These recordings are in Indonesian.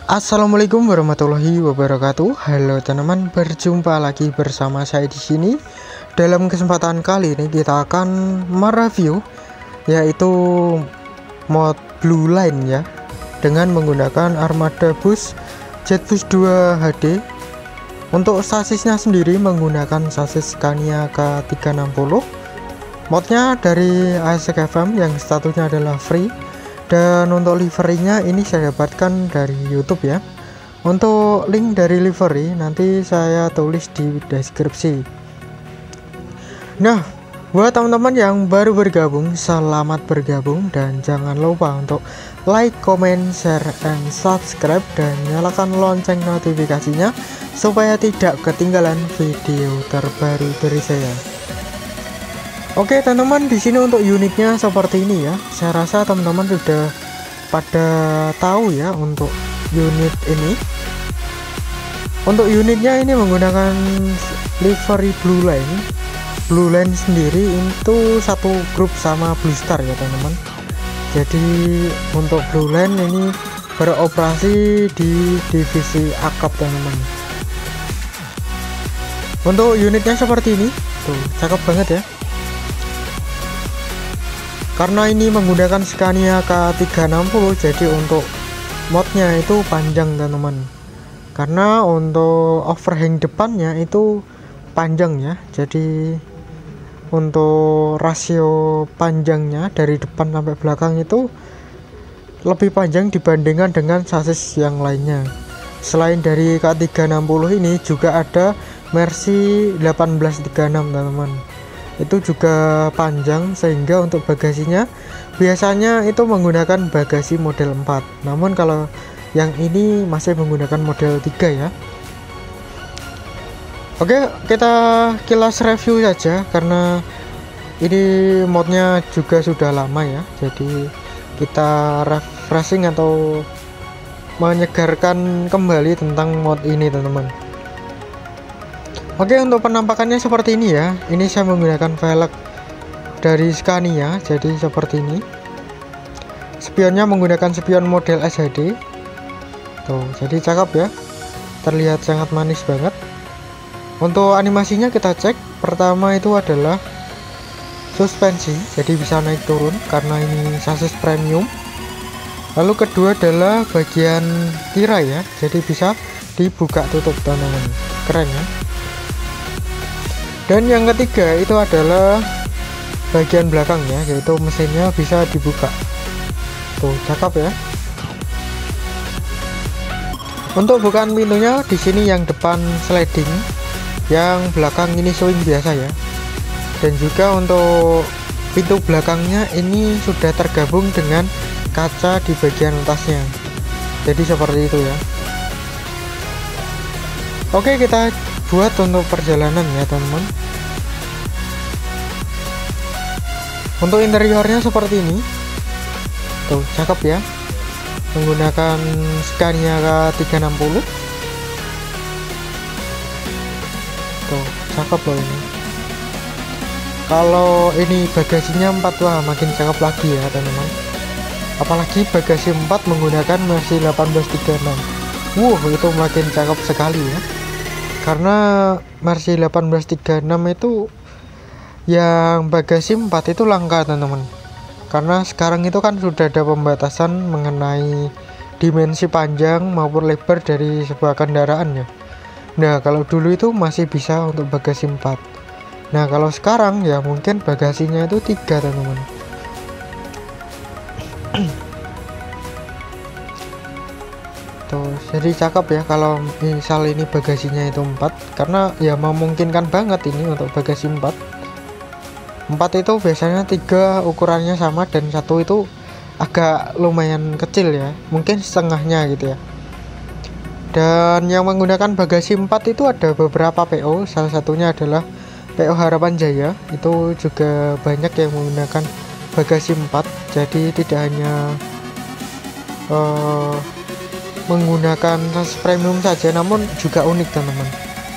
Assalamualaikum warahmatullahi wabarakatuh. Halo teman-teman, berjumpa lagi bersama saya di sini. Dalam kesempatan kali ini kita akan mereview yaitu mod Blue Line ya, dengan menggunakan armada bus Jetbus 2 HD. Untuk sasisnya sendiri menggunakan sasis Scania K360. Modnya dari ASEC FM yang statusnya adalah free. Dan untuk liverynya ini saya dapatkan dari YouTube ya. Untuk link dari livery nanti saya tulis di deskripsi. Nah, buat teman-teman yang baru bergabung, selamat bergabung dan jangan lupa untuk like, comment, share, and subscribe dan nyalakan lonceng notifikasinya supaya tidak ketinggalan video terbaru dari saya. Oke teman-teman, di sini untuk unitnya seperti ini ya. Saya rasa teman-teman sudah pada tahu ya untuk unit ini. Untuk unitnya ini menggunakan livery Blue Line. Blue Line sendiri itu satu grup sama Blue Star ya teman-teman. Jadi untuk Blue Line ini beroperasi di divisi akap teman-teman. Untuk unitnya seperti ini, tuh cakep banget ya. Karena ini menggunakan Scania K360, jadi untuk modnya itu panjang teman-teman. Karena untuk overhang depannya itu panjang ya, jadi untuk rasio panjangnya dari depan sampai belakang itu lebih panjang dibandingkan dengan sasis yang lainnya. Selain dari K360 ini juga ada Mercy 1836 teman-teman. Itu juga panjang, sehingga untuk bagasinya biasanya itu menggunakan bagasi model 4. Namun kalau yang ini masih menggunakan model 3 ya. Oke, kita kilas review saja karena ini modnya juga sudah lama ya. Jadi kita refreshing atau menyegarkan kembali tentang mod ini teman-teman. Oke, untuk penampakannya seperti ini ya. Ini saya menggunakan velg dari Scania, jadi seperti ini. Spionnya menggunakan spion model SHD. Tuh, jadi cakep ya. Terlihat sangat manis banget. Untuk animasinya kita cek. Pertama itu adalah suspensi, jadi bisa naik turun karena ini sasis premium. Lalu kedua adalah bagian tirai ya, jadi bisa dibuka tutup teman-teman. Keren ya. Dan yang ketiga itu adalah bagian belakangnya, yaitu mesinnya bisa dibuka. Tuh, cakep ya. Untuk bukaan pintunya di sini yang depan sliding, yang belakang ini swing biasa ya. Dan juga untuk pintu belakangnya ini sudah tergabung dengan kaca di bagian atasnya. Jadi seperti itu ya. Oke, kita buat untuk perjalanan ya teman-teman. Untuk interiornya seperti ini. Tuh, cakep ya. Menggunakan Scania K360. Tuh, cakep loh ini. Kalau ini bagasinya 4, wah makin cakep lagi ya teman-teman. Apalagi bagasi 4 menggunakan Mercy 1836. Itu makin cakep sekali ya. Karena Mercy 1836 itu yang bagasi 4 itu langka teman-teman. Karena sekarang itu kan sudah ada pembatasan mengenai dimensi panjang maupun lebar dari sebuah kendaraan ya. Nah, kalau dulu itu masih bisa untuk bagasi 4. Nah, kalau sekarang ya mungkin bagasinya itu 3 teman-teman. Tuh, jadi cakep ya kalau misal ini bagasinya itu 4, karena ya memungkinkan banget ini untuk bagasi 4 itu biasanya 3 ukurannya sama dan 1 itu agak lumayan kecil ya, mungkin setengahnya gitu ya. Dan yang menggunakan bagasi 4 itu ada beberapa PO, salah satunya adalah PO Harapan Jaya. Itu juga banyak yang menggunakan bagasi 4, jadi tidak hanya menggunakan sasis premium saja, namun juga unik teman-teman.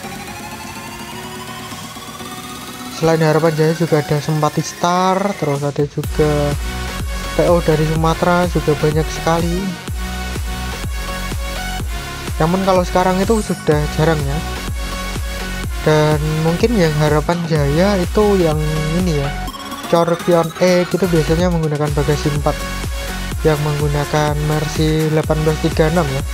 Selain Harapan Jaya juga ada Sempati Star, terus ada juga PO dari Sumatera juga banyak sekali. namun kalau sekarang itu sudah jarang ya. Dan mungkin yang harapan jaya itu yang ini ya, Scorpion E itu biasanya menggunakan bagasi 4 yang menggunakan Mercy 1836 ya.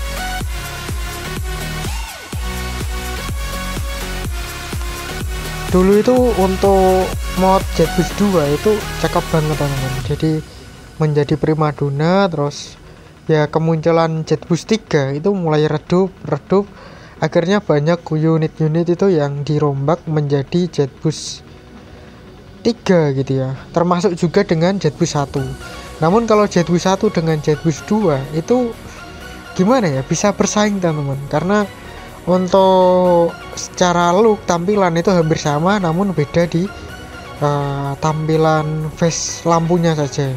Dulu itu untuk mod Jet Boost 2 itu cakep banget teman-teman, jadi menjadi primadona. Terus ya kemunculan Jet Boost 3 itu mulai redup, akhirnya banyak unit-unit itu yang dirombak menjadi Jet Boost 3 gitu ya, termasuk juga dengan Jet Boost 1. Namun kalau Jet Boost 1 dengan Jet Boost 2 itu gimana ya, bisa bersaing teman-teman, karena untuk secara look tampilan itu hampir sama, namun beda di tampilan face lampunya saja.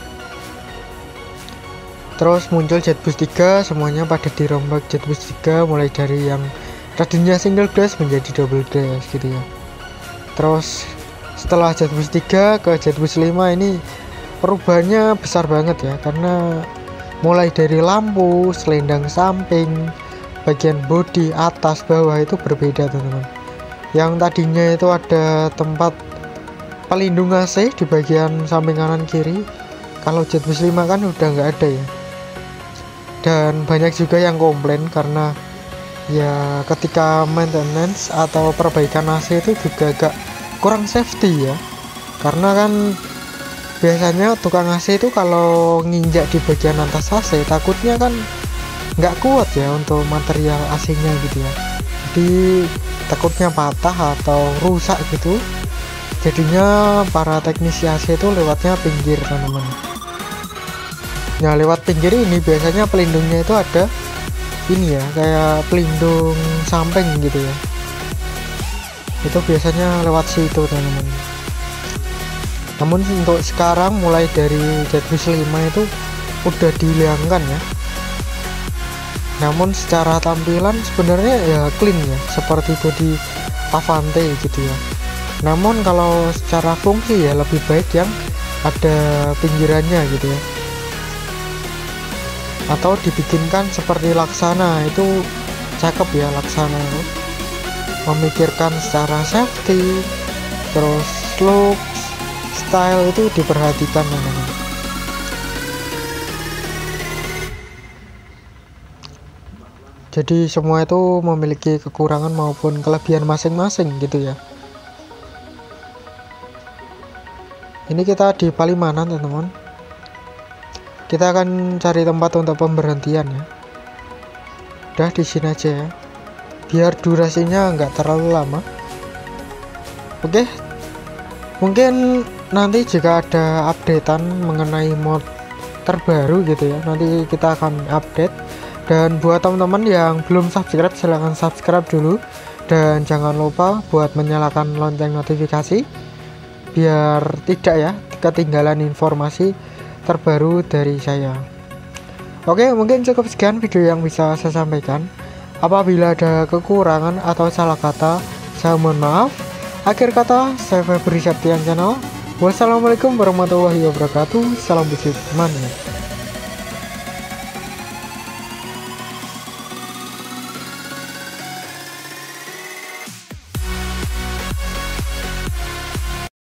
Terus muncul Jet Boost 3, semuanya pada dirombak Jet Boost 3, mulai dari yang tadinya single dash menjadi double dash gitu ya. Terus setelah Jet Boost 3 ke Jet Boost 5 ini perubahannya besar banget ya, karena mulai dari lampu, selendang samping, bagian bodi, atas, bawah itu berbeda teman-teman. Yang tadinya itu ada tempat pelindung AC di bagian samping kanan kiri, kalau Jet Boost 5 kan udah nggak ada ya. Dan banyak juga yang komplain karena ya ketika maintenance atau perbaikan AC itu juga agak kurang safety ya, karena kan biasanya tukang AC itu kalau nginjak di bagian atas AC takutnya kan nggak kuat ya untuk material AC-nya gitu ya, jadi takutnya patah atau rusak gitu. Jadinya para teknisi AC itu lewatnya pinggir teman-teman. Nah lewat pinggir ini biasanya pelindungnya itu ada ini ya, kayak pelindung samping gitu ya, itu biasanya lewat situ teman-teman. Namun untuk sekarang mulai dari Jet Boost 5 itu udah dihilangkan ya. Namun secara tampilan sebenarnya ya clean ya, seperti body Avante gitu ya. Namun kalau secara fungsi ya lebih baik yang ada pinggirannya gitu ya, atau dibikinkan seperti Laksana, itu cakep ya. Laksana itu memikirkan secara safety, terus look, style itu diperhatikan teman-teman. Jadi semua itu memiliki kekurangan maupun kelebihan masing-masing gitu ya. Ini kita di Palimanan teman-teman, kita akan cari tempat untuk pemberhentian ya. Udah di sini aja ya, biar durasinya nggak terlalu lama. Oke, mungkin nanti jika ada updatean mengenai mod terbaru gitu ya, nanti kita akan update. Dan buat teman-teman yang belum subscribe, silahkan subscribe dulu, dan jangan lupa buat menyalakan lonceng notifikasi biar tidak ya ketinggalan informasi terbaru dari saya. Oke, mungkin cukup sekian video yang bisa saya sampaikan. Apabila ada kekurangan atau salah kata, saya mohon maaf. Akhir kata, saya Febri Septian Channel. Wassalamualaikum warahmatullahi wabarakatuh. Salam bersih teman.